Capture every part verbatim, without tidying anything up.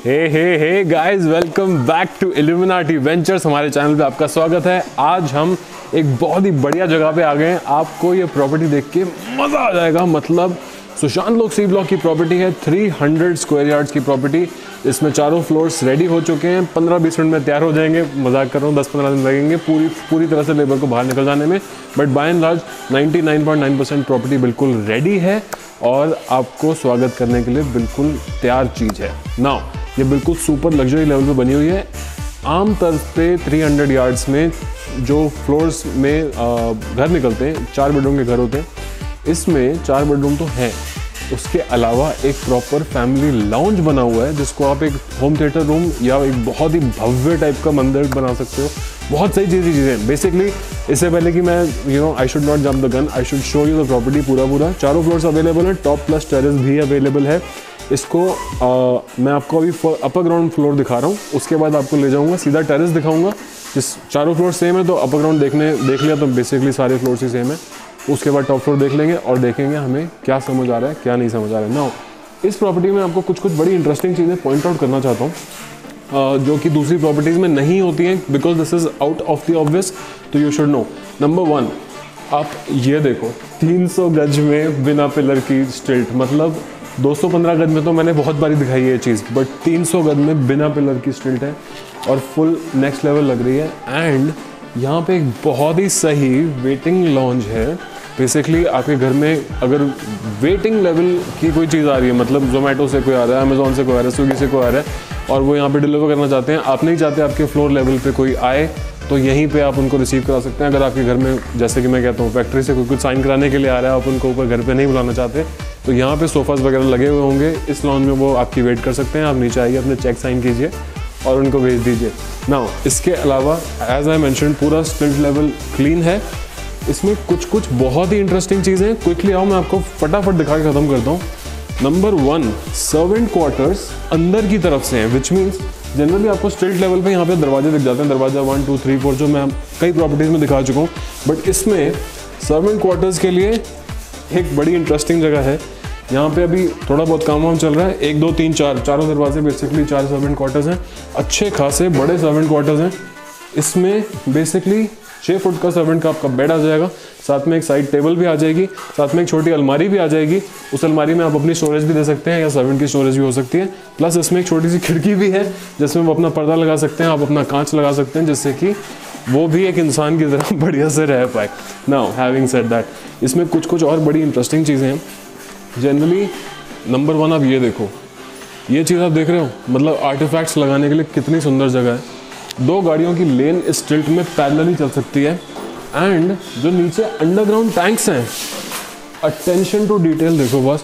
Hey hey hey guys, welcome back to Illuminati Ventures. हमारे channel पे आपका स्वागत है। आज हम एक बहुत ही बढ़िया जगह पे आ गए हैं। आपको ये प्रॉपर्टी देख के मज़ा आ जाएगा। मतलब सुशांत लोक सी ब्लॉक की प्रॉपर्टी है, तीन सौ स्क्वायर यार्ड्स की प्रॉपर्टी। इसमें चारों फ्लोर्स रेडी हो चुके हैं, पंद्रह बीस मिनट में तैयार हो जाएंगे। मजाक कर रहा हूँ, दस पंद्रह दिन लगेंगे पूरी पूरी तरह से लेबर को बाहर निकल जाने में। बट बाय एंड लार्ज निन्यानवे पॉइंट नौ परसेंट प्रॉपर्टी बिल्कुल रेडी है और आपको स्वागत करने के लिए बिल्कुल तैयार चीज़ है। नाउ ये बिल्कुल सुपर लग्जरी लेवल पे बनी हुई है। आम तौर पे तीन सौ यार्ड्स में जो फ्लोर्स में घर निकलते हैं, चार बेडरूम के घर होते हैं। इसमें चार बेडरूम तो हैं, उसके अलावा एक प्रॉपर फैमिली लाउंज बना हुआ है जिसको आप एक होम थिएटर रूम या एक बहुत ही भव्य टाइप का मंदिर बना सकते हो। बहुत सही चीज़ी चीज़ें बेसिकली। इससे पहले कि मैं you know I should not jump the gun, I should show you the property पूरा पूरा। चारों फ्लोर्स अवेलेबल है, टॉप प्लस टेरेस भी अवेलेबल है। इसको आ, मैं आपको अभी अपर ग्राउंड फ्लोर दिखा रहा हूँ, उसके बाद आपको ले जाऊँगा सीधा टेरेस दिखाऊँगा। जिस चारों फ्लोर सेम है तो अपर ग्राउंड देखने देख लिया तो बेसिकली सारे फ्लोर्स ही सेम है। उसके बाद टॉप फ्लोर देख लेंगे और देखेंगे हमें क्या समझ आ रहा है क्या नहीं समझ आ रहा है। नाउ इस प्रॉपर्टी में आपको कुछ कुछ बड़ी इंटरेस्टिंग चीज़ें पॉइंट आउट करना चाहता हूँ जो कि दूसरी प्रॉपर्टीज़ में नहीं होती हैं, because this is out of the obvious, तो you should know. Number one, आप ये देखो तीन सौ गज में बिना पिलर की स्टिल्ट। मतलब दो सौ पंद्रह गज में तो मैंने बहुत बारी दिखाई है ये चीज़, बट तीन सौ गज में बिना पिलर की स्टिल्ट है और फुल नेक्स्ट लेवल लग रही है। एंड यहाँ पे एक बहुत ही सही वेटिंग लॉन्ज है। बेसिकली आपके घर में अगर वेटिंग लेवल की कोई चीज़ आ रही है, मतलब जोमेटो से कोई आ रहा है, अमेजोन से कोई आ रहा है, स्विगी से कोई आ रहा है और वो यहाँ पे डिलीवर करना चाहते हैं, आप नहीं चाहते आपके फ्लोर लेवल पे कोई आए, तो यहीं पे आप उनको रिसीव करा सकते हैं। अगर आपके घर में, जैसे कि मैं कहता हूँ, फैक्ट्री से कोई कुछ साइन कराने के लिए आ रहा है, आप उनको ऊपर घर पे नहीं बुलाना चाहते, तो यहाँ पे सोफाज वगैरह लगे हुए होंगे। इस लॉन्ज में वो आपकी वेट कर सकते हैं। आप नीचे आइए, अपने चेक साइन कीजिए और उनको भेज दीजिए। नाउ इसके अलावा एज आई मेंशन पूरा स्टिल्ट लेवल क्लीन है। इसमें कुछ कुछ बहुत ही इंटरेस्टिंग चीज़ें क्विकली आओ मैं आपको फटाफट दिखा के ख़त्म करता हूँ। नंबर वन, सर्वेंट क्वार्टर्स अंदर की तरफ से हैं, विच मीन्स जनरली आपको स्ट्रीट लेवल पे यहाँ पे दरवाजे दिख जाते हैं, दरवाजा वन टू थ्री फोर, जो मैं कई प्रॉपर्टीज़ में दिखा चुका हूँ। बट इसमें सर्वेंट क्वार्टर्स के लिए एक बड़ी इंटरेस्टिंग जगह है। यहाँ पे अभी थोड़ा बहुत काम वाम चल रहा है। एक दो तीन चार चारों दरवाजे बेसिकली चार सर्वेंट क्वार्टर्स हैं, अच्छे खासे बड़े सर्वेंट क्वार्टर्स हैं। इसमें बेसिकली छः फुट का सर्वेंट का आपका बेड आ जाएगा, साथ में एक साइड टेबल भी आ जाएगी, साथ में एक छोटी अलमारी भी आ जाएगी। उस अलमारी में आप अपनी स्टोरेज भी दे सकते हैं या सर्वेंट की स्टोरेज भी हो सकती है। प्लस इसमें एक छोटी सी खिड़की भी है जिसमें वो अपना पर्दा लगा सकते हैं, आप अपना कांच लगा सकते हैं, जिससे कि वो भी एक इंसान की तरह बढ़िया से रह पाए। नाउ हैविंग सेड दैट, इसमें कुछ कुछ और बड़ी इंटरेस्टिंग चीज़ें हैं। जनरली नंबर वन, आप ये देखो, ये चीज़ आप देख रहे हो, मतलब आर्टिफैक्ट्स लगाने के लिए कितनी सुंदर जगह है। दो गाड़ियों की लेन इस स्ट्रीट में पैरेलली चल सकती है। एंड जो नीचे अंडरग्राउंड टैंक्स हैं, अटेंशन टू डिटेल देखो बस।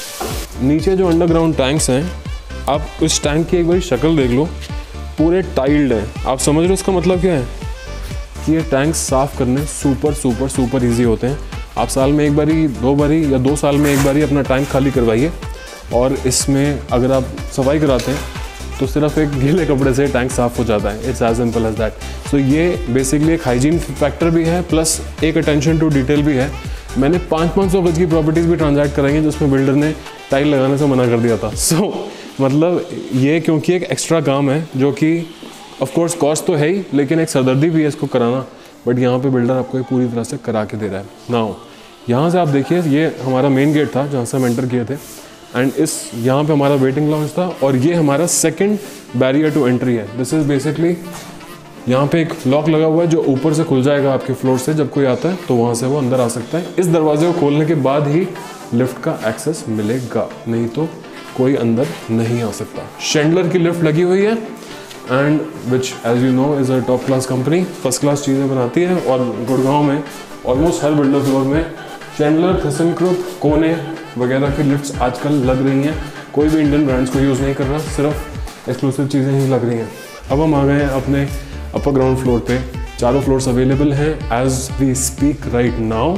नीचे जो अंडरग्राउंड टैंक्स हैं, आप इस टैंक की एक बार शक्ल देख लो, पूरे टाइल्ड हैं। आप समझ रहे हो इसका मतलब क्या है? कि ये टैंक साफ़ करने सुपर सुपर सुपर ईजी होते हैं। आप साल में एक बारी, दो बारी या दो साल में एक बारी अपना टैंक खाली करवाइए और इसमें अगर आप सफाई कराते हैं तो सिर्फ एक गीले कपड़े से टैंक साफ़ हो जाता है। It's as simple as that. So ये बेसिकली एक हाइजीन फैक्टर भी है, प्लस एक अटेंशन टू डिटेल भी है। मैंने पाँच पाँच सौ गज की प्रॉपर्टीज़ भी ट्रांजैक्ट कराई हैं जिसमें बिल्डर ने टाइल लगाने से मना कर दिया था। सो so, मतलब ये क्योंकि एक एक्स्ट्रा काम है जो कि ऑफकोर्स कॉस्ट तो है ही, लेकिन एक सरदर्दी भी है इसको कराना। बट यहाँ पर बिल्डर आपको पूरी तरह से करा के दे रहा है। नाउ यहाँ से आप देखिए, ये हमारा मेन गेट था जहाँ से हम एंटर किए थे। एंड इस यहाँ पे हमारा वेटिंग लॉन्ज था और ये हमारा सेकंड बैरियर टू एंट्री है। दिस इज़ बेसिकली, यहाँ पे एक लॉक लगा हुआ है जो ऊपर से खुल जाएगा आपके फ्लोर से। जब कोई आता है तो वहाँ से वो अंदर आ सकता है। इस दरवाजे को खोलने के बाद ही लिफ्ट का एक्सेस मिलेगा, नहीं तो कोई अंदर नहीं आ सकता। शेंडलर की लिफ्ट लगी हुई है and which as you know is a top class company, first class चीज़ें बनाती है। और गुड़गांव में ऑलमोस्ट हर बिल्डर फ्लोर में शेंडलर, थिसनक्रुप, कोने वगैरह की लिफ्ट्स आजकल लग रही हैं। कोई भी इंडियन ब्रांड्स को यूज़ नहीं कर रहा, सिर्फ एक्सक्लूसिव चीज़ें ही लग रही हैं। अब हम आ गए हैं अपने अपर ग्राउंड फ्लोर पे। चारों फ्लोर्स अवेलेबल हैं as we speak right now.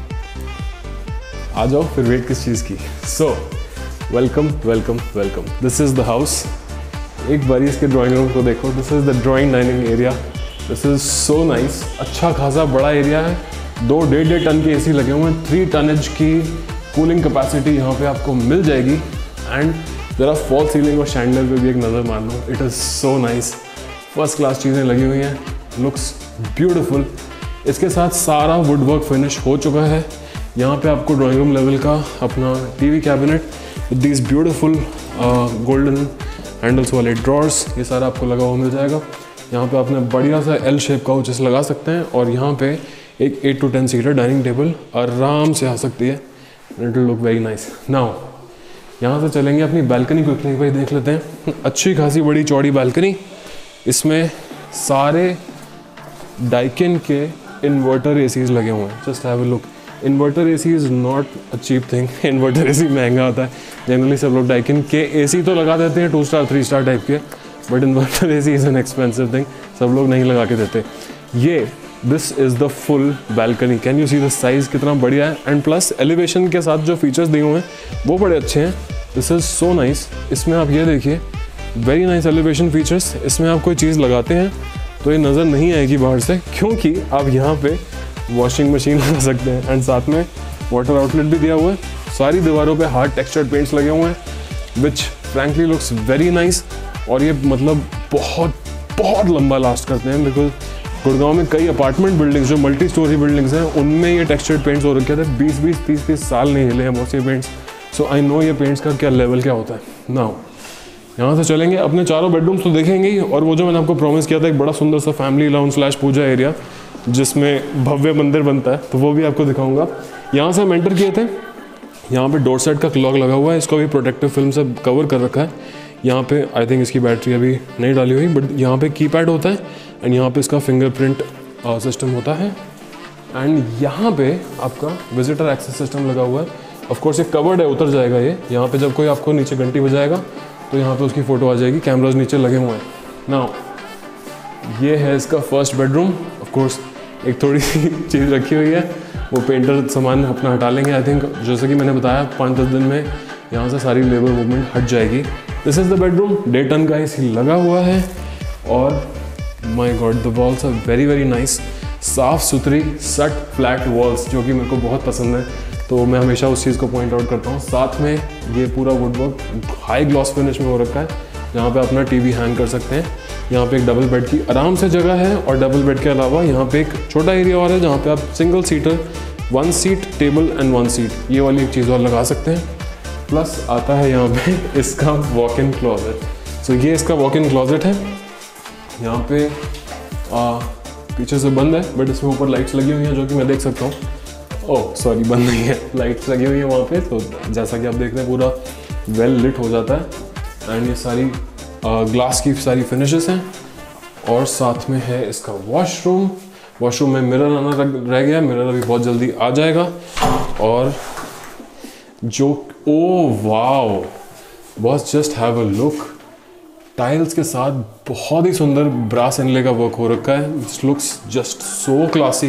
आ जाओ, फिर वेट किस चीज़ की। So welcome welcome welcome, this is the house. एक बारी इसके ड्राइंग रूम को देखो। This is the drawing dining area. This is so nice. अच्छा खासा बड़ा एरिया है। दो डेढ़ डेढ़ टन के एसी लगे हुए हैं। थ्री टनेज की कूलिंग कैपेसिटी यहाँ पे आपको मिल जाएगी। एंड ज़रा फॉल सीलिंग और शैंडल पे भी एक नज़र मार लो, it is so nice, first class चीज़ें लगी हुई हैं, लुक्स ब्यूटीफुल। इसके साथ सारा वुड वर्क फिनिश हो चुका है। यहाँ पे आपको ड्राइंग रूम लेवल का अपना TV cabinet with these beautiful golden handles वाले ड्रॉर्स, ये सारा आपको लगा हुआ मिल जाएगा। यहाँ पे आपने बढ़िया सा एल शेप का उचिस लगा सकते हैं और यहाँ पे एक eight to ten seater dining table आराम से आ सकती है। It will look very nice. Now यहाँ से चलेंगे अपनी बालकनी क्विकली भाई देख लेते हैं। अच्छी खासी बड़ी चौड़ी बालकनी, इसमें सारे डाइकिन के इन्वर्टर एसीज लगे हुए हैं। Just have a look. Inverter AC is not a cheap thing, inverter AC महंगा आता है। जनरली सब लोग डाइकिन के एसी तो लगा देते हैं two star three star type के, but inverter AC is an expensive thing, सब लोग नहीं लगा के देते। ये this is the full balcony, can you see the size कितना बढ़िया है, एंड प्लस एलिवेशन के साथ जो फीचर्स दिए हुए हैं वो बड़े अच्छे हैं। This is so nice. इसमें आप ये देखिए, वेरी नाइस एलिवेशन फीचर्स। इसमें आप कोई चीज़ लगाते हैं तो ये नज़र नहीं आएगी बाहर से, क्योंकि आप यहाँ पे वॉशिंग मशीन लगा सकते हैं, एंड साथ में वाटर आउटलेट भी दिया हुआ है। सारी दीवारों पे हार्ड टेक्सचर्ड पेंट्स लगे हुए हैं which frankly looks very nice. और ये मतलब बहुत बहुत लंबा लास्ट करते हैं, बिकॉज गुड़गांव में कई अपार्टमेंट बिल्डिंग्स जो मल्टी स्टोरी बिल्डिंग्स हैं उनमें ये टेक्सचर्ड पेंट्स हो रखे थे, बीस बीस तीस तीस साल नहीं हिले हैं बहुत से पेंट्स। सो आई नो ये पेंट्स का क्या लेवल क्या होता है। नाउ यहाँ से चलेंगे, अपने चारों बेडरूम्स तो देखेंगे ही, और वो जो मैंने आपको प्रॉमिस किया था एक बड़ा सुंदर सा family lounge slash puja area जिसमें भव्य मंदिर बनता है, तो वो भी आपको दिखाऊंगा। यहाँ से हम एंटर किए थे, यहाँ पे डोर सेट का क्लॉक लगा हुआ है, इसको भी प्रोटेक्टिव फिल्म से कवर कर रखा है। यहाँ पे आई थिंक इसकी बैटरी अभी नहीं डाली हुई, बट यहाँ पे कीपैड होता है एंड यहाँ पे इसका फिंगरप्रिंट सिस्टम होता है, एंड यहाँ पे आपका विजिटर एक्सेस सिस्टम लगा हुआ है। ऑफ कोर्स ये कवर्ड है, उतर जाएगा ये। यहाँ पे जब कोई आपको नीचे घंटी बजाएगा तो यहाँ पे उसकी फ़ोटो आ जाएगी। कैमराज नीचे लगे हुए हैं। नाउ ये है इसका फर्स्ट बेडरूम। ऑफ कोर्स एक थोड़ी सी चीज़ रखी हुई है, वो पेंटर सामान अपना हटा लेंगे। आई थिंक जैसे कि मैंने बताया पाँच दस दिन में यहाँ से सारी लेबर मूवमेंट हट जाएगी। दिस इज़ द बेडरूम, डे टन का एसी लगा हुआ है, और my god the walls are very very nice, साफ़ सुथरी सट फ्लैट वॉल्स जो कि मेरे को बहुत पसंद है, तो मैं हमेशा उस चीज़ को पॉइंट आउट करता हूँ। साथ में ये पूरा वुडवर्क हाई ग्लॉस फिनिश में हो रखा है, जहाँ पे अपना टीवी हैंग कर सकते हैं। यहाँ पे एक डबल बेड की आराम से जगह है, और डबल बेड के अलावा यहाँ पे एक छोटा एरिया और है जहाँ पे आप single seater, one seat table and one seat, ये वाली एक चीज़ और लगा सकते हैं। प्लस आता है यहाँ पे इसका वॉक इन क्लॉजेट। सो ये इसका वॉक इन क्लॉजेट है। यहाँ पे आ, पीछे से बंद है, बट इसमें ऊपर लाइट्स लगी हुई हैं जो कि मैं देख सकता हूँ। ओह सॉरी, बंद नहीं है, लाइट्स लगी हुई है वहाँ पे, तो जैसा कि आप देख रहे हैं पूरा वेल लिट हो जाता है। एंड ये सारी ग्लास की सारी फिनिशेस हैं, और साथ में है इसका वॉशरूम। वॉशरूम में मिरर आना रह गया, मिरर अभी बहुत जल्दी आ जाएगा। और जो oh wow boss, just have a look, tiles के साथ बहुत ही सुंदर ब्रास इनले का वर्क हो रखा है। This looks just so classy,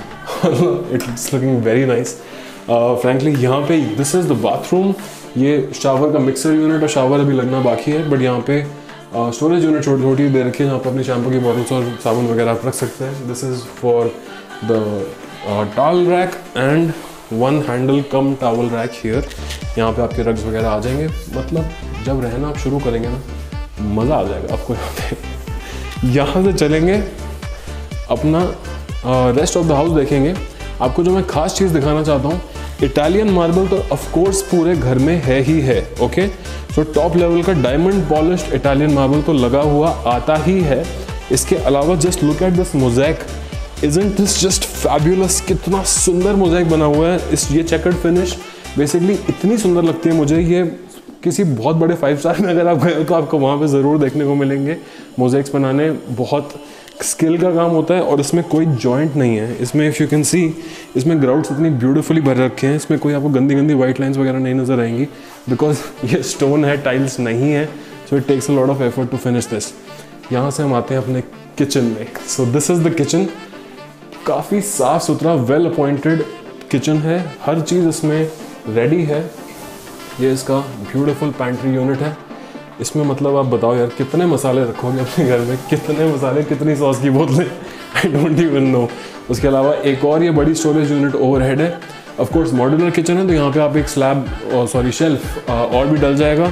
it's looking very nice. Frankly यहाँ पे दिस इज़ द बाथरूम। ये शावर का मिक्सर यूनिट और शावर अभी लगना बाकी है, बट यहाँ पे स्टोरेज यूनिट छोटी छोटी दे रखी है जहाँ पे अपनी शैम्पू की बॉटल्स और साबुन वगैरह आप रख सकते हैं। This is for the towel rack and one handle cum towel rack here. यहाँ पे आपके रग्स वगैरह आ जाएंगे। मतलब जब रहना आप शुरू करेंगे ना, मज़ा आ जाएगा आपको यहाँ पे। यहाँ से चलेंगे अपना रेस्ट ऑफ द हाउस देखेंगे। आपको जो मैं खास चीज़ दिखाना चाहता हूँ, इटालियन मार्बल तो ऑफ कोर्स पूरे घर में है ही है। ओके, सो टॉप लेवल का डायमंड पॉलिश्ड इटालियन मार्बल तो लगा हुआ आता ही है। इसके अलावा just look at this mosaic, isn't this just fabulous. कितना सुंदर मोज़ैक बना हुआ है। इस ये चेकर्ड फिनिश बेसिकली इतनी सुंदर लगती है मुझे। ये किसी बहुत बड़े फाइव स्टार में अगर आप गए तो आपको वहाँ पे ज़रूर देखने को मिलेंगे। मोज़ैक्स बनाने बहुत स्किल का काम होता है, और इसमें कोई जॉइंट नहीं है। इसमें इफ़ यू कैन सी, इसमें ग्राउंड्स इतनी ब्यूटीफुली भर रखे हैं, इसमें कोई आपको गंदी गंदी वाइट लाइंस वगैरह नहीं नज़र आएंगी, बिकॉज ये स्टोन है, टाइल्स नहीं है। So it takes a lot of effort to finish this. यहाँ से हम आते हैं अपने किचन में। So this is the kitchen. काफ़ी साफ़ सुथरा वेल अपॉइंटेड किचन है, हर चीज़ इसमें रेडी है। ये इसका ब्यूटीफुल पैंट्री यूनिट है। इसमें मतलब आप बताओ यार कितने मसाले रखोगे अपने घर में, कितने मसाले, कितनी सॉस की बोतलें, आई डोंट इवन नो। उसके अलावा एक और ये बड़ी स्टोरेज यूनिट ओवरहेड है। ऑफ कोर्स मॉड्यूलर किचन है, तो यहाँ पे आप एक स्लैब सॉरी शेल्फ और भी डल जाएगा।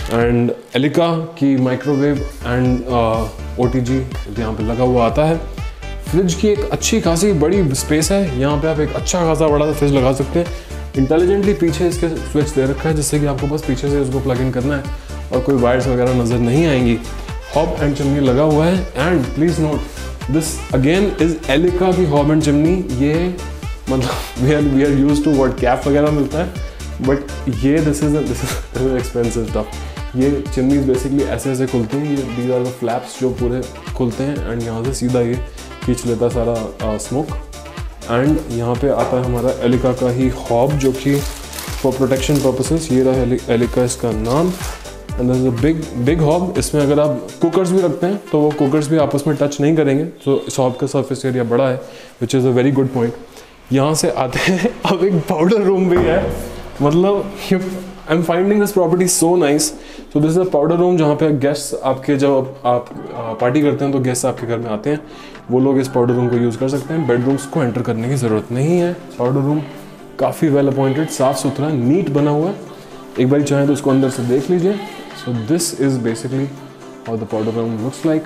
एंड एलिका की microwave and O T G यहाँ पे लगा हुआ आता है। फ्रिज की एक अच्छी खासी बड़ी स्पेस है, यहाँ पे आप एक अच्छा खासा बड़ा सा फ्रिज लगा सकते हैं। इंटेलिजेंटली पीछे इसके स्विच दे रखा है जिससे कि आपको बस पीछे से उसको प्लग इन करना है और कोई वायर्स वगैरह नज़र नहीं आएंगी। हॉब एंड चिमनी लगा हुआ है and please note this again is Elica की हॉब एंड चिमनी। ये मतलब we are we are use to what cap वगैरह मिलता है, बट ये this is this is expensive stuff. ये चिमनीज बेसिकली ऐसे ऐसे खुलती हैं, ये दीज आर द फ्लैप्स जो पूरे खुलते हैं एंड यहाँ से सीधा ये खींच लेता सारा स्मोक। एंड यहाँ पे आता है हमारा एलिका का ही हॉब जो कि फॉर प्रोटेक्शन पर्पसेस, ये रहा एलिका इसका नाम। And this is a big big hob. इसमें अगर आप कुकर्स भी रखते हैं तो वो कुकर्स भी आपस में टच नहीं करेंगे, तो इस हॉब का सरफेस एरिया बड़ा है which is a very good point. यहाँ से आते हैं अब एक पाउडर रूम भी है, मतलब I am finding this property so nice. So this is a powder room जहाँ पे गेस्ट आपके जब आप पार्टी करते हैं तो गेस्ट आपके घर में आते हैं, वो लोग इस पाउडर रूम को यूज़ कर सकते हैं। बेडरूम्स को एंटर करने की ज़रूरत नहीं है। पाउडर रूम काफ़ी वेल अपॉइंटेड, साफ़ सुथरा, नीट बना हुआ है। एक बार चाहें तो उसको अंदर से देख लीजिए। So this is basically how the powder room looks like.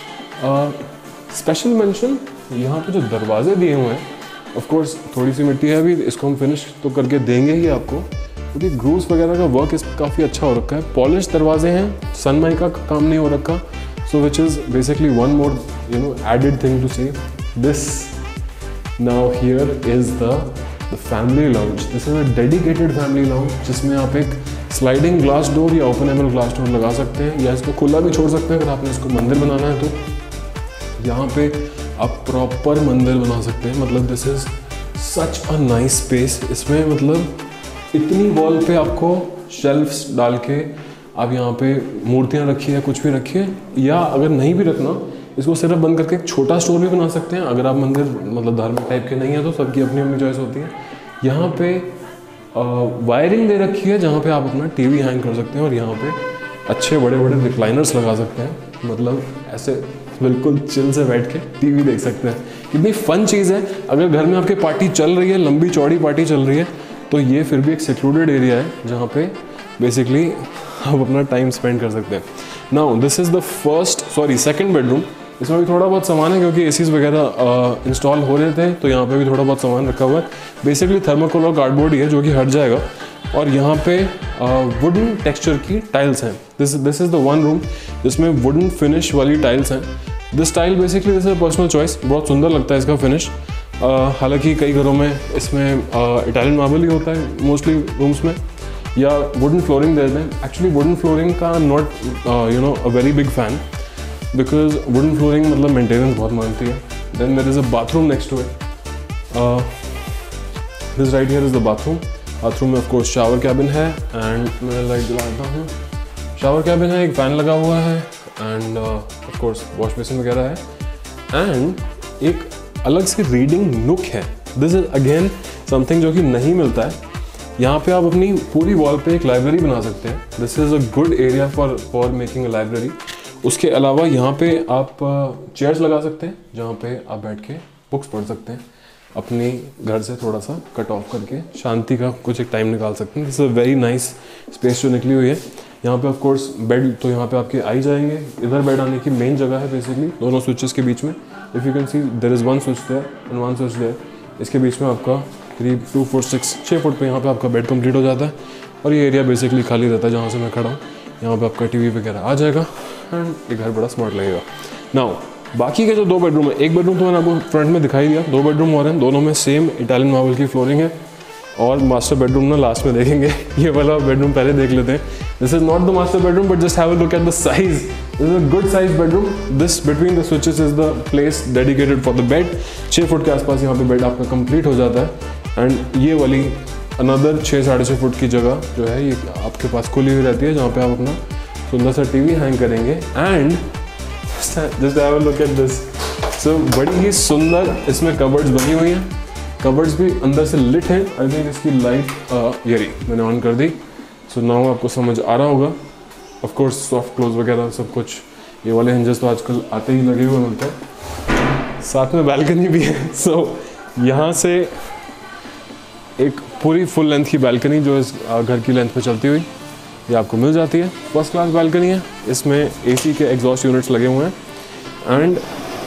Special mention यहाँ पे जो दरवाजे दिए हुए हैं, ऑफ कोर्स थोड़ी सी मिट्टी है अभी, इसको हम फिनिश तो करके देंगे ही आपको, क्योंकि तो ग्रूव्स वगैरह का वर्क इस काफ़ी अच्छा हो रखा है। पॉलिश दरवाजे हैं, सनमाइका का काम नहीं हो रखा। So which is basically one more you know added thing to say. This now here is the the family lounge. This is a dedicated family lounge जिसमें आप एक स्लाइडिंग ग्लास डोर या ओपनेबल ग्लास डोर लगा सकते हैं, या इसको खुला भी छोड़ सकते हैं अगर आपने इसको मंदिर बनाना है तो। यहाँ पे आप प्रॉपर मंदिर बना सकते हैं, मतलब this is such a nice space. इसमें मतलब इतनी वॉल पे आपको शेल्फ्स डाल के आप यहाँ पे मूर्तियाँ रखिए, कुछ भी रखिए, या अगर नहीं भी रखना इसको सिर्फ बंद करके एक छोटा स्टोर भी बना सकते हैं। अगर आप मंदिर मतलब धार्मिक टाइप के नहीं है तो सबकी अपनी अपनी चॉइस होती है। यहाँ पे वायरिंग दे रखी है जहाँ पे आप अपना टीवी हैंग कर सकते हैं और यहाँ पे अच्छे बड़े बड़े रिक्लाइनर्स लगा सकते हैं, मतलब ऐसे बिल्कुल चिल से बैठ के टीवी देख सकते हैं। कितनी फन चीज़ है। अगर घर में आपकी पार्टी चल रही है, लंबी चौड़ी पार्टी चल रही है, तो ये फिर भी एक सिक्लूडेड एरिया है जहाँ पे बेसिकली आप अपना टाइम स्पेंड कर सकते हैं। Now this is the first sorry second bedroom. इसमें भी थोड़ा बहुत सामान है क्योंकि एसीज वगैरह इंस्टॉल हो रहे थे, तो यहाँ पे भी थोड़ा बहुत सामान रखा हुआ है। बेसिकली थर्माकोल और कार्डबोर्ड ही है जो कि हट जाएगा, और यहाँ पे वुडन टेक्सचर की टाइल्स हैं। This this is the one room जिसमें वुडन फिनिश वाली टाइल्स हैं। This tile basically this is personal choice, बहुत सुंदर लगता है इसका फिनिश। हालांकि कई घरों में इसमें इटालियन मार्बल ही होता है मोस्टली रूम्स में, या वुडन फ्लोरिंग देते हैं। एक्चुअली वुडन फ्लोरिंग का not you know a very big fan, because wooden flooring मतलब मेंटेनेंस बहुत मांगती है। Then there is a bathroom next to it. This right here is the bathroom. Bathroom में of course shower cabin है, and मैं light जलाता हूँ। Shower cabin है, एक फ़ैन लगा हुआ है, and of course wash basin वगैरह है, एंड एक अलग से रीडिंग नुक है। दिस इज अगेन समथिंग जो कि नहीं मिलता है। यहाँ पे आप अपनी पूरी वॉल पे एक लाइब्रेरी बना सकते हैं। This is a good area for for making a library. उसके अलावा यहाँ पे आप चेयर्स लगा सकते हैं जहाँ पे आप बैठ के बुक्स पढ़ सकते हैं, अपने घर से थोड़ा सा कट ऑफ करके शांति का कुछ एक टाइम निकाल सकते हैं। This is a very nice space जो निकली हुई है। यहाँ पे ऑफ कोर्स बेड तो यहाँ पे आपके आ ही जाएंगे। इधर बेड आने की मेन जगह है बेसिकली दोनों स्विचेस के बीच में। If you can see there is one switch there and one switch there. इसके बीच में आपका करीब टू फोर सिक्स छः फुट पे यहाँ पे आपका बेड कंप्लीट हो जाता है, और ये एरिया बेसिकली खाली रहता है जहाँ से मैं खड़ा हूँ। यहाँ पे आपका टीवी वगैरह आ जाएगा, एंड ये घर बड़ा स्मार्ट लगेगा। नाउ बाकी के जो दो बेडरूम है, एक बेडरूम तो मैंने आपको फ्रंट में दिखाई दिया, दो बेडरूम और हैं, दोनों में सेम इटालियन मार्बल की फ्लोरिंग है, और मास्टर बेडरूम ना लास्ट में देखेंगे। ये वाला बेडरूम पहले देख लेते हैं। This is not the master bedroom, but just have a look at the size. This is a good size bedroom. This between the switches is the place dedicated for the bed. छः foot के आसपास यहाँ पे bed आपका complete हो जाता है, and ये वाली अनदर छः साढ़े छः फुट की जगह जो है ये आपके पास खुली हुई रहती है, जहाँ पे आप अपना सुंदर सा टीवी हैंग करेंगे। And just have a look at this. So बड़ी ही सुंदर इसमें कबर्ड्स बनी हुई हैं। कबर्ड्स भी अंदर से लिट हैं। आई थिंक इसकी लाइट ये रही, मैंने ऑन कर दी। सो so, नाउ आपको समझ आ रहा होगा। ऑफ कोर्स सॉफ्ट क्लोज वगैरह सब कुछ, ये वाले हिंजेस तो आजकल आते ही लगे हुए मिलते हैं। साथ में बैल्कनी भी है। सो so, यहाँ से एक पूरी फुल लेंथ की बैल्कनी जो इस घर की लेंथ पे चलती हुई, ये आपको मिल जाती है। फर्स्ट क्लास बालकनी है, इसमें एसी के एग्जॉस्ट यूनिट्स लगे हुए हैं एंड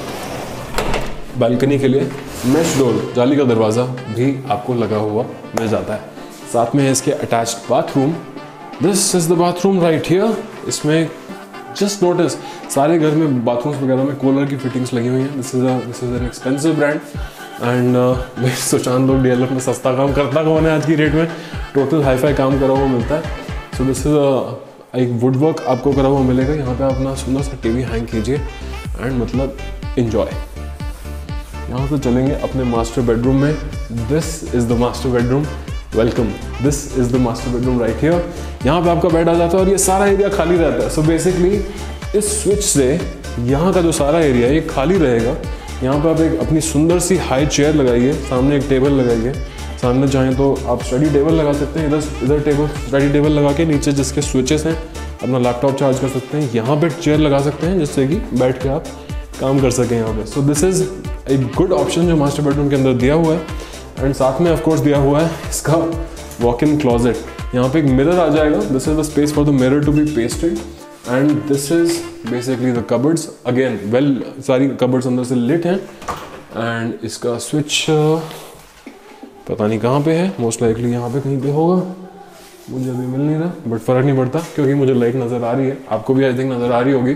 बालकनी के लिए मेश डोर, जाली का दरवाज़ा भी आपको लगा हुआ मिल जाता है। साथ में है इसके attached bathroom. This is the bathroom right here. इसमें जस्ट नोटिस सारे घर में बाथरूम्स वगैरह में कूलर की फिटिंग्स लगी हुई हैं। This is this is an expensive brand and Sushant Lok DLF में सस्ता काम करता कौन है आज की रेट में, टोटल हाई फाई काम करा हुआ मिलता है। सो दिस इज़ एक वुड वर्क आपको करा हुआ मिलेगा। यहाँ पे अपना सुंदर सा टीवी हैंग कीजिए एंड मतलब इन्जॉय। यहाँ से चलेंगे अपने मास्टर बेडरूम में। This is the master bedroom, welcome. This is the master bedroom right here. यहाँ पे आपका बेड आ जाता है और ये सारा एरिया खाली रहता है। सो बेसिकली इस स्विच से यहाँ का जो सारा एरिया है ये खाली रहेगा। यहाँ पे आप एक अपनी सुंदर सी हाई चेयर लगाइए, सामने एक टेबल लगाइए, सामने चाहें तो आप स्टडी टेबल लगा सकते हैं। इधर इधर टेबल स्टडी टेबल लगा के नीचे जिसके स्विचेस हैं अपना लैपटॉप चार्ज कर सकते हैं। यहाँ पे चेयर लगा सकते हैं जिससे कि बैठ के आप काम कर सकें यहाँ पे। सो दिस इज़ एक गुड ऑप्शन जो मास्टर बेडरूम के अंदर दिया हुआ है। एंड साथ में ऑफकोर्स दिया हुआ है इसका वॉक इन क्लॉजेट। यहाँ पे एक मिरर आ जाएगा। This is the space for the mirror to be pasted and this is basically the cupboards. Again well सारी कबर्ड्स अंदर से लिट हैं एंड इसका स्विच पता नहीं कहाँ पे है, मोस्ट लाइकली यहाँ पे कहीं पे होगा, मुझे अभी मिल नहीं रहा, बट फ़र्क नहीं पड़ता क्योंकि मुझे लाइट नज़र आ रही है, आपको भी आई थिंक नज़र आ रही होगी।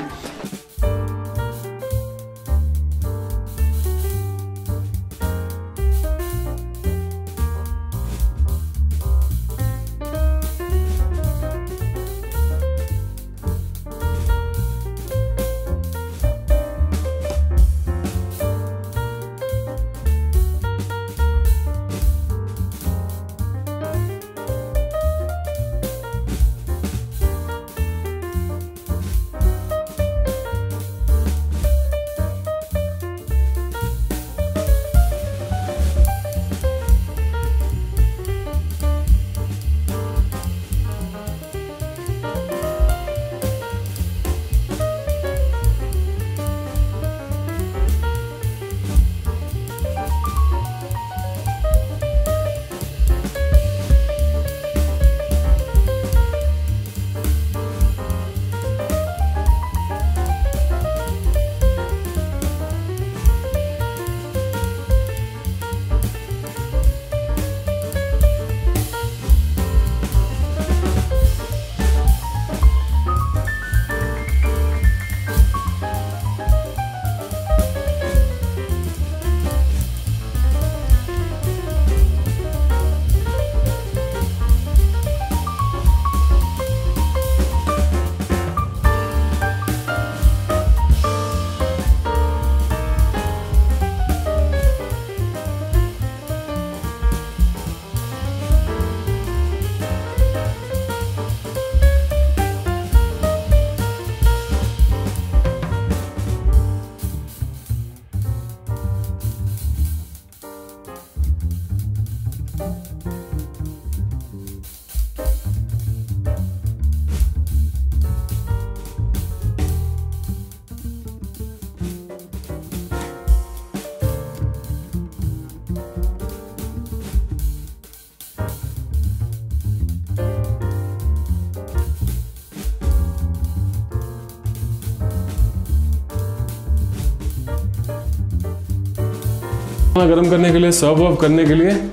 गर्म करने के लिए, सर्व वर्व करने के लिए।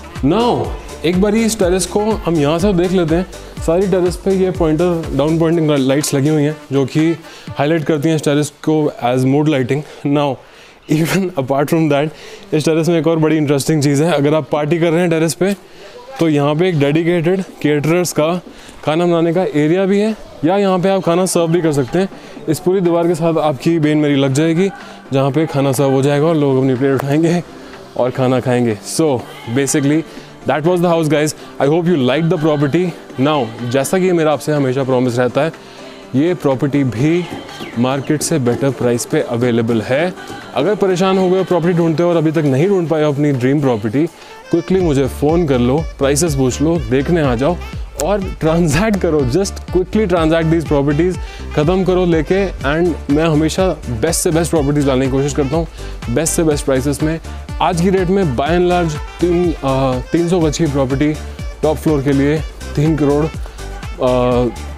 नाउ एक बार इस टेरेस को हम यहाँ से देख लेते हैं। सारी टेरेस पे ये पॉइंटर डाउन पॉइंटिंग लाइट्स लगी हुई हैं जो कि हाईलाइट करती हैं इस टेरेस को as mood lighting. Now even apart from that इस टेरेस में एक और बड़ी इंटरेस्टिंग चीज़ है। अगर आप पार्टी कर रहे हैं टेरेस पे तो यहाँ पे एक डेडिकेटेड केटरर्स का खाना बनाने का एरिया भी है, या यहाँ पे आप खाना सर्व भी कर सकते हैं। इस पूरी दीवार के साथ आपकी बेन मेरी लग जाएगी जहाँ पे खाना सर्व हो जाएगा और लोग अपनी प्लेट उठाएंगे और खाना खाएंगे। So basically that was the house guys. I hope you like the property. Now जैसा कि मेरा आपसे हमेशा प्रॉमिस रहता है, ये प्रॉपर्टी भी मार्केट से बेटर प्राइस पे अवेलेबल है। अगर परेशान हो गए प्रॉपर्टी ढूंढते हो और अभी तक नहीं ढूंढ पाए अपनी ड्रीम प्रॉपर्टी, क्विकली मुझे फ़ोन कर लो, प्राइसेस पूछ लो, देखने आ जाओ और ट्रांजैक्ट करो। Just quickly transact these properties, ख़त्म करो लेके। एंड मैं हमेशा बेस्ट से बेस्ट प्रॉपर्टीज़ लाने की कोशिश करता हूँ, बेस्ट से बेस्ट प्राइसेस में। आज की डेट में बाय एंड लार्ज तीन तीन सौ गज की प्रॉपर्टी टॉप फ्लोर के लिए तीन करोड़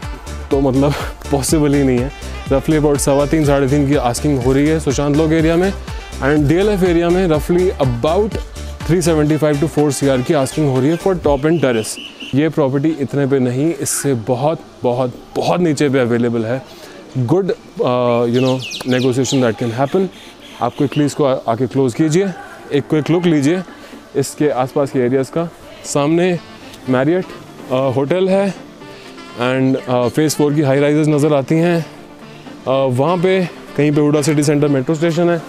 तो मतलब पॉसिबल ही नहीं है। रफली अबाउट सवा तीन साढ़े तीन की आस्किंग हो रही है सुशांत लोक एरिया में, and D L F area में रफली about three seventy five to four C R की आस्किंग हो रही है फॉर टॉप एंड टेरेस। ये प्रॉपर्टी इतने पे नहीं, इससे बहुत बहुत बहुत नीचे पे अवेलेबल है। Good you know negotiation that can happen. आप क्विकली इसको आ, आके क्लोज़ कीजिए, एक क्विक लुक लीजिए इसके आसपास के एरियाज़ का। सामने मैरियट होटल है एंड फेज़ फोर की हाई राइजेस नज़र आती हैं। uh, वहाँ पे कहीं पे Huda city centre metro station है।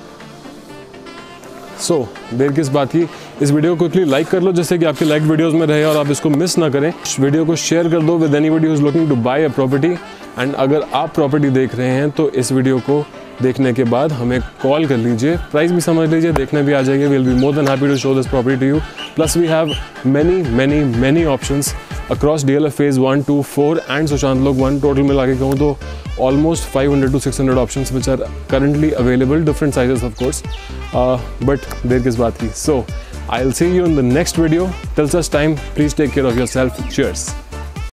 सो so, देर किस बात की, इस वीडियो को क्विकली लाइक कर लो जिससे कि आपके लाइक वीडियोस में रहे और आप इसको मिस ना करें। इस वीडियो को शेयर कर दो with anybody who is looking to buy a property. And अगर आप प्रॉपर्टी देख रहे हैं तो इस वीडियो को देखने के बाद हमें कॉल कर लीजिए, प्राइस भी समझ लीजिए, देखने भी आ जाएंगे। We will be more than happy to show this property to you. Plus we have many many many options across D L F phase one two four and Sushant Lok one. Total मिला के कहूँ तो almost five hundred to six hundred options which are currently available, different sizes of course, uh, but there is baat ki. So I'll see you in the next video. Till such time, please take care of yourself. Cheers.